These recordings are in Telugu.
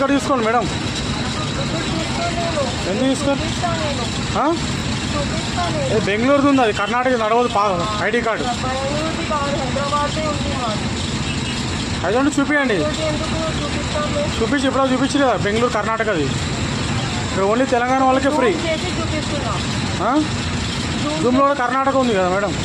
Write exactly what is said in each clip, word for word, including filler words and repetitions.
టికెట్ తీసుకోండి మేడం. ఎందుకు తీసుకోండి? బెంగళూరుది ఉంది, అది కర్ణాటక నడవదు. పా ఐడి కార్డు అదండి చూపించండి. చూపించి ఇప్పుడు చూపించి కదా బెంగళూరు కర్ణాటకది. ఇక్కడ ఓన్లీ తెలంగాణ వాళ్ళకే ఫ్రీ. జూమ్లో కూడా కర్ణాటక ఉంది కదా మేడం.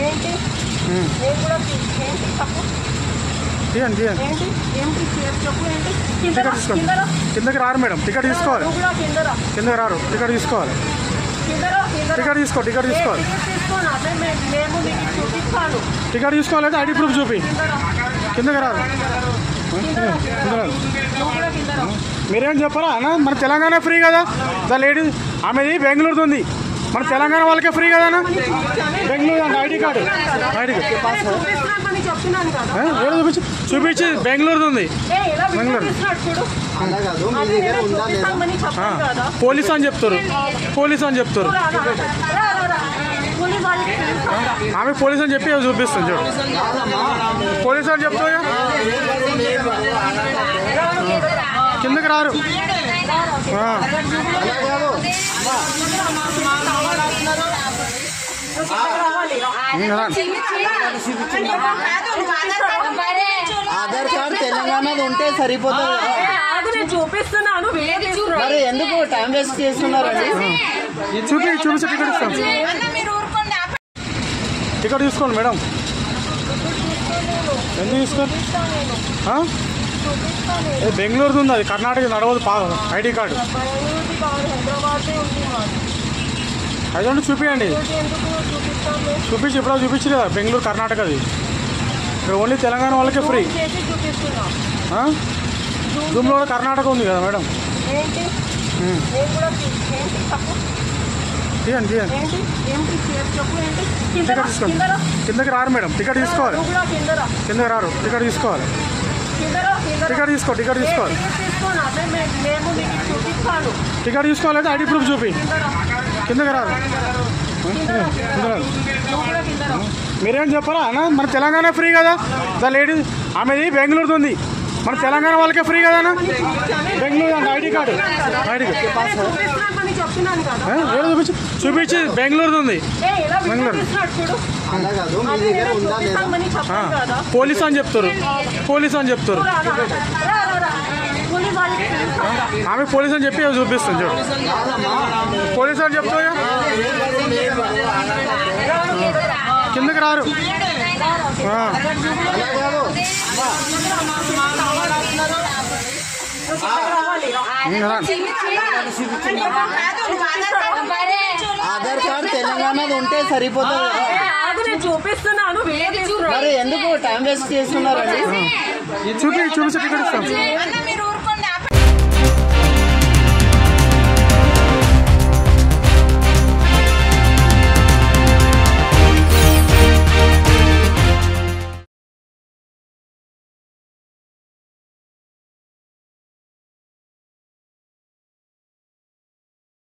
తీయండి తీయండి. టికెట్ తీసుకోండి. కిందకి రారు మేడం, టికెట్ తీసుకోవాలి. కిందకి రారు, టికెట్ తీసుకోవాలి. టికెట్ తీసుకో టికెట్ తీసుకోవాలి. టికెట్ తీసుకోవాలి. ఐడి ప్రూఫ్ చూపి. కిందకి రారు. మీరేం చెప్పరా అన్న? మన తెలంగాణ ఫ్రీ కదా. ద లేడీ ఆమెది బెంగళూరుది ఉంది, మన తెలంగాణ వాళ్ళకే ఫ్రీ కదా అన్న. బెంగళూరు అంటే ఐడి కార్డు ఐడి ఏదో చూపించి చూపించి బెంగళూరుది ఉంది. బెంగళూరు పోలీస్ అని చెప్తారు, పోలీస్ అని చెప్తారు. ఆమె పోలీస్ అని చెప్పి చూపిస్తుంది చూడు. పోలీస్ అని చెప్తా కిందకి రారు. ఆధార్ కార్డు తెలంగాణది ఉంటే సరిపోతుంది. చూపిస్తున్నాను మరి ఎందుకు టైం వేస్ట్ చేస్తున్నారండి? చూపి చూపించి టికెట్ ఇస్తాం. టికెట్ తీసుకోండి మేడం. ఎందుకు తీసుకోండి? బెంగళూరుది ఉంది, అది కర్ణాటక నడవదు. పా ఐడి కార్డు అదండి చూపించండి. చూపించి ఇప్పుడు చూపించి కదా బెంగళూరు కర్ణాటకది. ఇక్కడ ఓన్లీ తెలంగాణ వాళ్ళకే ఫ్రీ. జూమ్లో కూడా కర్ణాటక ఉంది కదా మేడం. తీయండి తీయండి. టికెట్ తీసుకోండి. కిందకి రారు మేడం, టికెట్ తీసుకోవాలి. కిందకి రారు, టికెట్ తీసుకోవాలి. టికెట్ తీసుకో టికెట్ తీసుకోవాలి. టికెట్ తీసుకోవాలి. ఐడి ప్రూఫ్ చూపి. కిందకి రారు. మీరేం చెప్పరా అన్న? మన తెలంగాణ ఫ్రీ కదా. ద లేడీ ఆమెది బెంగళూరుది ఉంది, మన తెలంగాణ వాళ్ళకే ఫ్రీ కదా అన్న. బెంగళూరు అంటే ఐడి కార్డు ఐడి ఏదో చూపించి చూపించి బెంగళూరుది ఉంది. బెంగళూరు పోలీస్ అని చెప్తారు, పోలీస్ అని చెప్తారు. ఆమె పోలీస్ అని చెప్పి చూపిస్తుంది చూడు. పోలీస్ అని చెప్తా కిందకి రారు. ఆధార్ కార్డు తెలంగాణది ఉంటే సరిపోతుంది. చూపిస్తున్నాను మరి ఎందుకు టైం వేస్ట్ చేస్తున్నారండి? చూపి చూపించి టికెట్ ఇస్తాం.